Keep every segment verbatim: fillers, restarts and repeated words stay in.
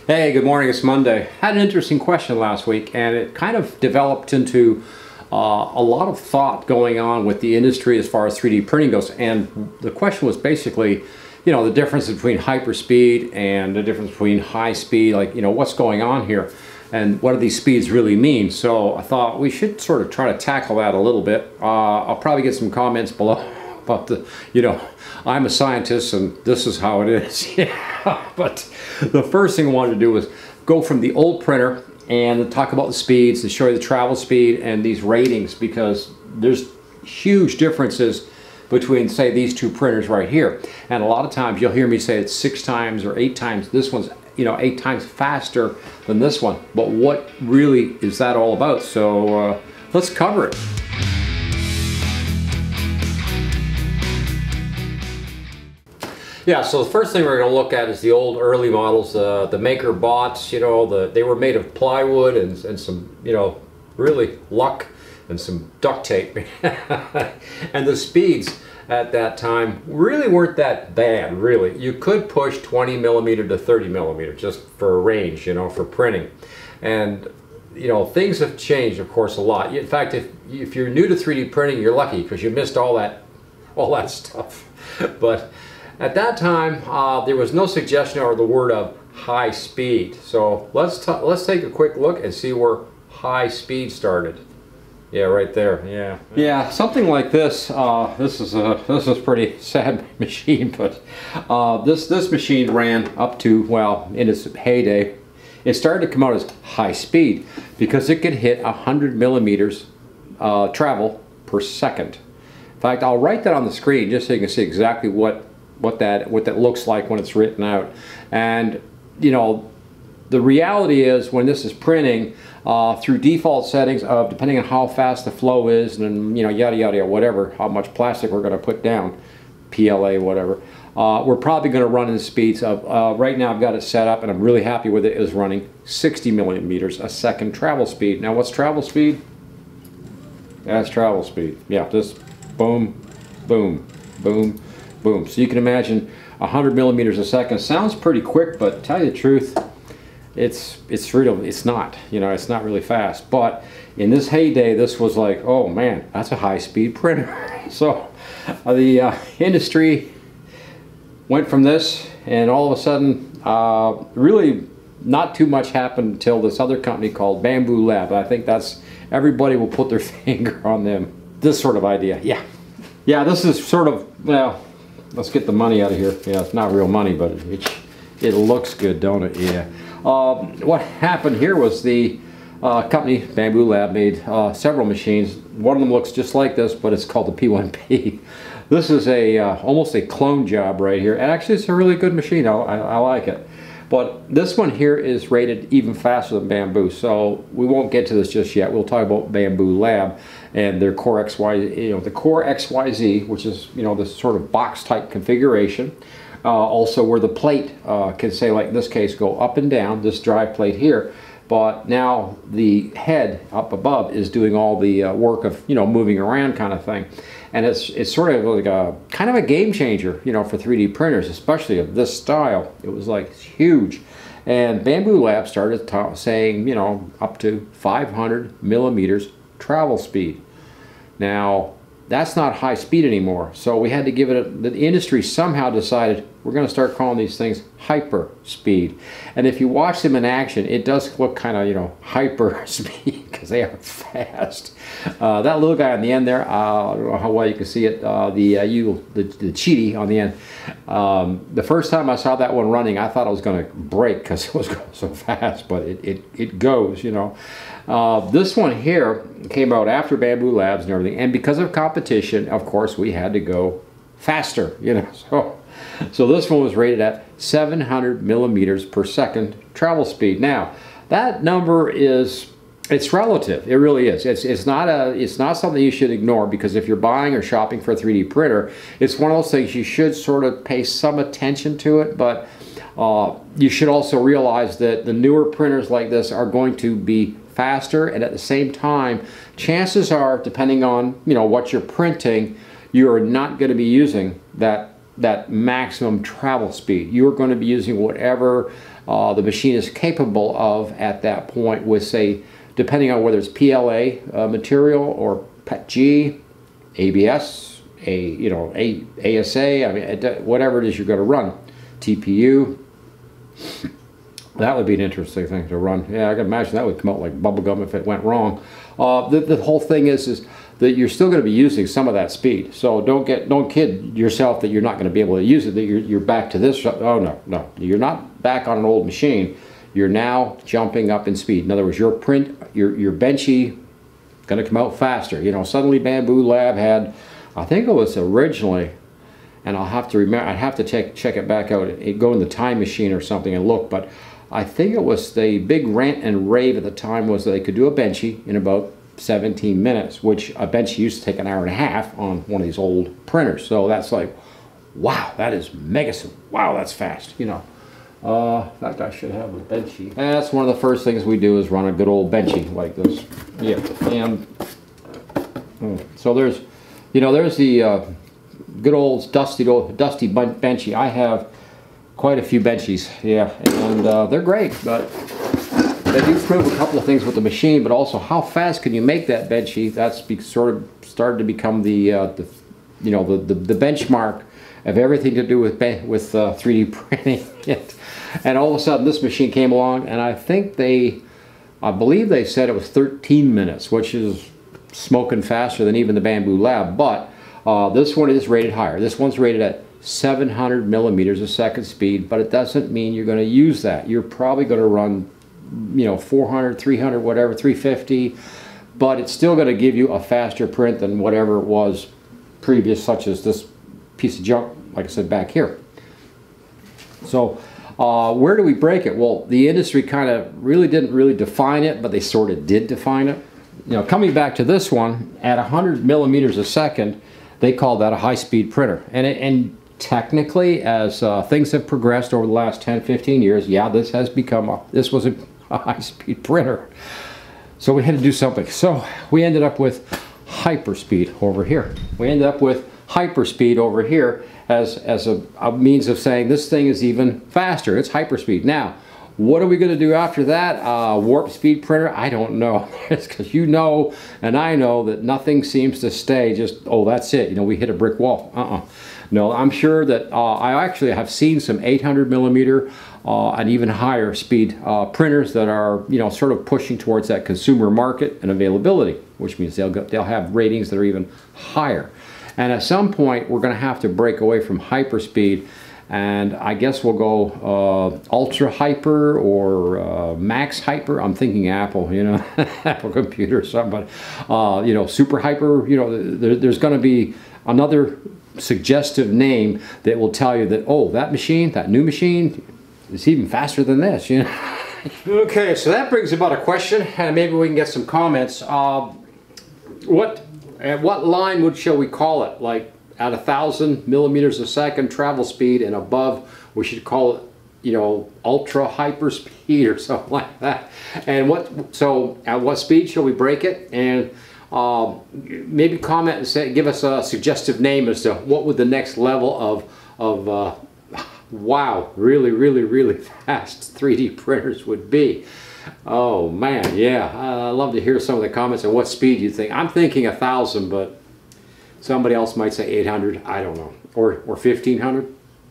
Hey, good morning. It's Monday. Had an interesting question last week, and it kind of developed into uh, a lot of thought going on with the industry as far as three D printing goes. And the question was basically, you know, the difference between hyperspeed and the difference between high speed, like, you know, what's going on here and what do these speeds really mean? So I thought we should sort of try to tackle that a little bit. Uh, I'll probably get some comments below about the, you know, I'm a scientist and this is how it is. Yeah, but the first thing I wanted to do was go from the old printer and talk about the speeds, to show you the travel speed and these ratings, because there's huge differences between, say, these two printers right here. And a lot of times you'll hear me say it's six times or eight times, this one's, you know, eight times faster than this one. But what really is that all about? So uh, let's cover it. Yeah, so the first thing we're going to look at is the old early models, uh, the maker bots. You know, the, they were made of plywood and, and some, you know, really luck and some duct tape. And the speeds at that time really weren't that bad, really. You could push twenty millimeter to thirty millimeter just for a range, you know, for printing. And, you know, things have changed, of course, a lot. In fact, if, if you're new to three D printing, you're lucky because you missed all that, all that stuff. But at that time, uh, there was no suggestion or the word of high speed. So let's t let's take a quick look and see where high speed started. Yeah, right there. Yeah. Yeah, something like this. Uh, this is a this is a pretty sad machine, but uh, this this machine ran up to, well, in its heyday, it started to come out as high speed because it could hit a hundred millimeters uh, travel per second. In fact, I'll write that on the screen just so you can see exactly what. what that what that looks like when it's written out. And you know, the reality is when this is printing uh, through default settings of depending on how fast the flow is and, you know, yada yada whatever, how much plastic we're going to put down, P L A whatever, uh, we're probably going to run in speeds of uh, right now I've got it set up and I'm really happy with it, is running sixty millimeters a second travel speed. Now what's travel speed? That's travel speed. Yeah, just boom, boom, boom, boom. So you can imagine one hundred millimeters a second sounds pretty quick, but to tell you the truth, it's it's really it's not. You know, it's not really fast. But in this heyday, this was like, oh man, that's a high-speed printer. So uh, the uh, industry went from this, and all of a sudden, uh, really not too much happened until this other company called Bamboo Lab. I think that's everybody will put their finger on them. This sort of idea, yeah, yeah. This is sort of, well. Let's get the money out of here. Yeah, it's not real money, but it, it looks good, don't it? Yeah. Uh, what happened here was the uh, company, Bamboo Lab, made uh, several machines. One of them looks just like this, but it's called the P one P. This is a uh, almost a clone job right here. And actually, it's a really good machine. I, I, I like it. But this one here is rated even faster than Bamboo, so we won't get to this just yet. We'll talk about Bamboo Lab and their Core X Y Z, you know, the Core X Y Z, which is, you know, this sort of box type configuration. Uh, also where the plate uh, can, say, like in this case, go up and down, this drive plate here. But now the head up above is doing all the uh, work of, you know, moving around kind of thing. And it's, it's sort of like a kind of a game changer, you know, for three D printers, especially of this style. It was like huge. And Bamboo Lab started saying, you know, up to five hundred millimeters travel speed. Now, that's not high speed anymore. So we had to give it, a, the industry somehow decided we're going to start calling these things hyper speed. And if you watch them in action, it does look kind of, you know, hyper speed because they are fast. Uh, that little guy on the end there, uh, I don't know how well you can see it, uh, the, uh, you, the, the cheaty on the end. Um, the first time I saw that one running, I thought I was going to break because it was going so fast, but it, it, it goes, you know. Uh, this one here came out after Bamboo Labs and everything, and because of competition, of course, we had to go faster, you know. So, so this one was rated at seven hundred millimeters per second travel speed. Now, that number is, it's relative. It really is. It's it's not a it's not something you should ignore, because if you're buying or shopping for a three D printer, it's one of those things you should sort of pay some attention to it, but uh, you should also realize that the newer printers like this are going to be faster, and at the same time, chances are, depending on, you know, what you're printing, you are not going to be using that that maximum travel speed. You're going to be using whatever uh, the machine is capable of at that point with, say, depending on whether it's P L A uh, material or P E T G, A B S, a you know a ASA. I mean, whatever it is you're going to run, T P U. That would be an interesting thing to run. Yeah, I can imagine that would come out like bubblegum if it went wrong. Uh, the, the whole thing is is that you're still going to be using some of that speed. So don't get don't kid yourself that you're not going to be able to use it. That you're you're back to this. Oh no, no, you're not back on an old machine. You're now jumping up in speed. In other words, your print, your your benchy, going to come out faster. You know, suddenly Bamboo Lab had, I think it was originally, and I'll have to remember. I'd have to check check it back out. It, go in the time machine or something and look, but. I think it was the big rant and rave at the time was that they could do a benchy in about seventeen minutes, which a benchy used to take an hour and a half on one of these old printers. So that's like, wow, that is mega, wow, that's fast, you know. Uh, in fact, I should have a benchy. That's one of the first things we do is run a good old benchy like this. Yeah, and mm, so there's, you know, there's the uh, good old dusty, old, dusty benchy. I have quite a few benchies, yeah, and uh, they're great, but they do prove a couple of things with the machine, but also how fast can you make that benchy? That's be, sort of started to become the, uh, the you know, the, the, the benchmark of everything to do with with uh, three D printing. And all of a sudden this machine came along, and I think they, I believe they said it was thirteen minutes, which is smoking faster than even the Bamboo Lab, but uh, this one is rated higher. This one's rated at seven hundred millimeters a second speed, but it doesn't mean you're going to use that. You're probably going to run, you know, four hundred, three hundred, whatever, three fifty, but it's still going to give you a faster print than whatever it was previous, such as this piece of junk, like I said, back here. So uh, where do we break it? Well, the industry kind of really didn't really define it, but they sort of did define it. You know, coming back to this one, at one hundred millimeters a second, they call that a high-speed printer. And, it, and technically, as uh, things have progressed over the last ten, fifteen years, yeah, this has become, a, this was a, a high-speed printer. So we had to do something. So we ended up with hyperspeed over here. We ended up with hyperspeed over here as, as a, a means of saying this thing is even faster. It's hyperspeed. Now, what are we going to do after that? Uh, warp speed printer? I don't know. It's because you know and I know that nothing seems to stay just, oh, that's it. You know, we hit a brick wall. Uh-uh. No, I'm sure that uh, I actually have seen some eight hundred millimeter uh, and even higher speed uh, printers that are, you know, sort of pushing towards that consumer market and availability, which means they'll, go, they'll have ratings that are even higher. And at some point, we're going to have to break away from hyperspeed. And I guess we'll go uh, ultra hyper or uh, max hyper. I'm thinking Apple, you know, Apple computer or something. But, uh, you know, super hyper, you know, there, there's going to be another suggestive name that will tell you that, oh, that machine, that new machine, is even faster than this, you know. Okay, so that brings about a question, and maybe we can get some comments. Uh, what, at what line would shall we call it? Like, at a thousand millimeters a second travel speed and above, we should call it, you know, ultra hyper speed or something like that. And what, so at what speed shall we break it? And uh, maybe comment and say, give us a suggestive name as to what would the next level of, of uh, wow, really, really, really fast three D printers would be. Oh man, yeah, I'd love to hear some of the comments on what speed you think. I'm thinking a thousand, but somebody else might say eight hundred, I don't know, or, or fifteen hundred.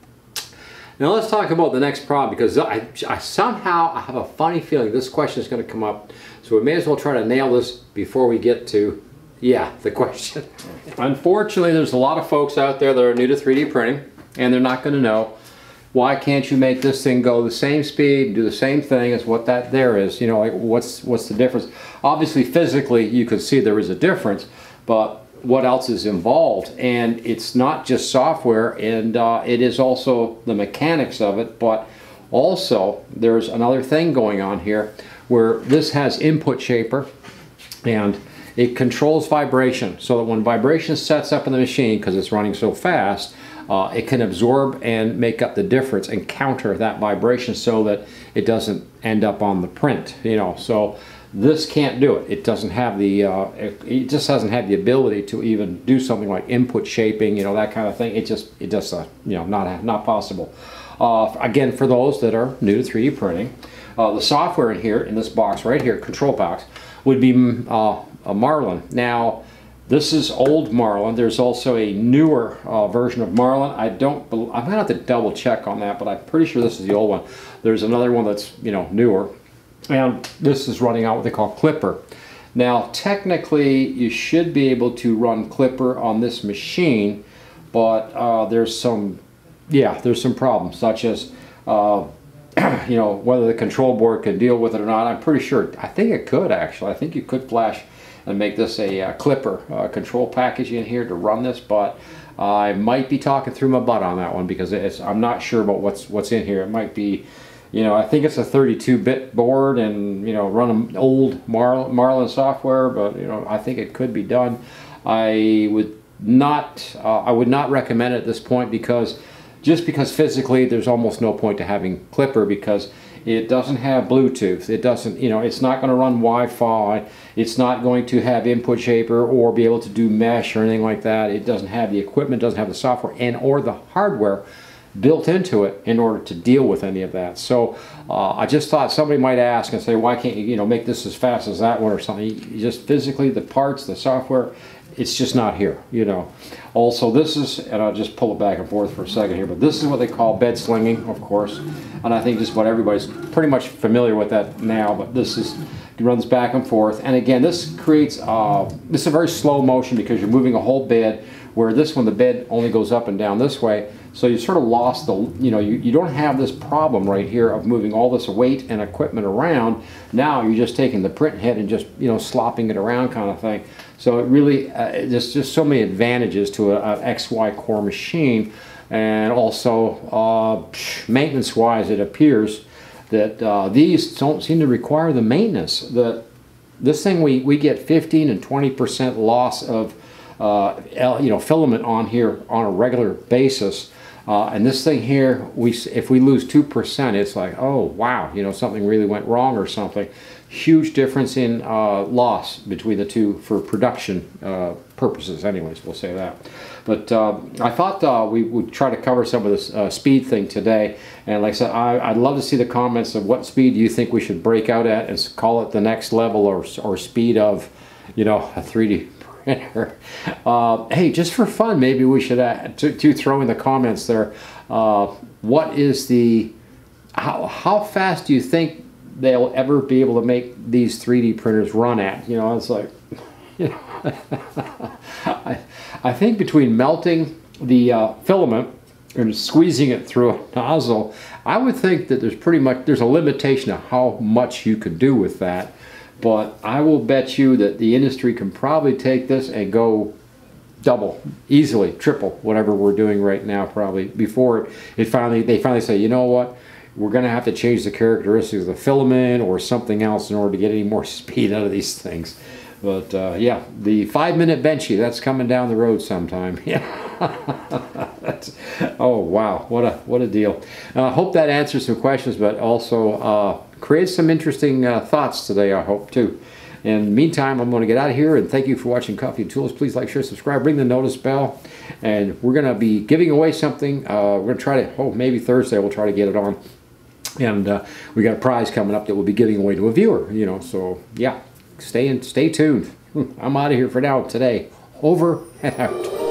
Now let's talk about the next problem, because I, I somehow I have a funny feeling this question is going to come up, so we may as well try to nail this before we get to, yeah, the question. Unfortunately, there's a lot of folks out there that are new to three D printing, and they're not going to know, why can't you make this thing go the same speed, do the same thing as what that there is? You know, like what's, what's the difference? Obviously, physically, you could see there is a difference, but what else is involved? And it's not just software, and uh, it is also the mechanics of it, but also there's another thing going on here where this has input shaper, and it controls vibration, so that when vibration sets up in the machine, because it's running so fast, uh, it can absorb and make up the difference and counter that vibration so that it doesn't end up on the print, you know. So This can't do it. It doesn't have the, uh, it, it just doesn't have the ability to even do something like input shaping, you know, that kind of thing. It just, it just, uh, you know, not, not possible. Uh, again, for those that are new to three D printing, uh, the software in here, in this box right here, control box, would be uh, a Marlin. Now, this is old Marlin. There's also a newer uh, version of Marlin. I don't, I'm gonna have to double check on that, but I'm pretty sure this is the old one. There's another one that's, you know, newer. And this is running out what they call Clipper. Now, technically, you should be able to run Clipper on this machine, but uh, there's some, yeah, there's some problems, such as, uh, you know, whether the control board can deal with it or not. I'm pretty sure, I think it could actually. I think you could flash and make this a uh, Clipper uh, control package in here to run this, but I might be talking through my butt on that one because it's, I'm not sure about what's what's in here. It might be, you know, I think it's a thirty-two bit board and, you know, run an old Mar Marlin software, but, you know, I think it could be done. I would not, uh, I would not recommend it at this point because, just because physically there's almost no point to having Clipper because it doesn't have Bluetooth. It doesn't, you know, it's not going to run Wi-Fi. It's not going to have input shaper or be able to do mesh or anything like that. It doesn't have the equipment, doesn't have the software and or the hardware built into it in order to deal with any of that. So uh, I just thought somebody might ask and say, why can't you, you know, make this as fast as that one or something? You just physically, the parts, the software, it's just not here, you know. Also, this is, and I'll just pull it back and forth for a second here, but this is what they call bed slinging, of course. And I think just about everybody's pretty much familiar with that now, but this is, it runs back and forth. And again, this creates, uh, this is a very slow motion because you're moving a whole bed, where this one, the bed only goes up and down this way. So you sort of lost the, you know, you, you don't have this problem right here of moving all this weight and equipment around. Now you're just taking the print head and just, you know, slopping it around kind of thing. So it really, uh, there's just so many advantages to a, a X Y core machine. And also, uh, maintenance-wise, it appears that uh, these don't seem to require the maintenance. The, this thing, we, we get fifteen and twenty percent loss of Uh, you know, filament on here on a regular basis, uh, and this thing here, we if we lose two percent, it's like, oh wow, you know, something really went wrong or something. Huge difference in uh, loss between the two for production uh, purposes. Anyways, we'll say that. But uh, I thought uh, we would try to cover some of this uh, speed thing today, and like I said, I, I'd love to see the comments of what speed do you think we should break out at and call it the next level or or speed of, you know, a three D. Uh, hey, just for fun, maybe we should add, to, to throw in the comments there, uh, what is the, how, how fast do you think they'll ever be able to make these three D printers run at? You know, it's like, you know, I, I think between melting the uh, filament and squeezing it through a nozzle, I would think that there's pretty much, there's a limitation of how much you could do with that. But I will bet you that the industry can probably take this and go double, easily, triple, whatever we're doing right now probably, before it, it finally, they finally say, you know what, we're going to have to change the characteristics of the filament or something else in order to get any more speed out of these things. But uh, yeah, the five minute benchy, that's coming down the road sometime. Yeah. That's, oh wow, what a what a deal. I uh, hope that answers some questions, but also uh, creates some interesting uh, thoughts today, I hope too. In the meantime, I'm going to get out of here, and thank you for watching Coffee and Tools. Please like, share, subscribe, ring the notice bell, and we're going to be giving away something. Uh, we're going to try to, oh, maybe Thursday we'll try to get it on, and uh, we got a prize coming up that we'll be giving away to a viewer. You know, so yeah, stay in, stay tuned. I'm out of here for now today. Over and out.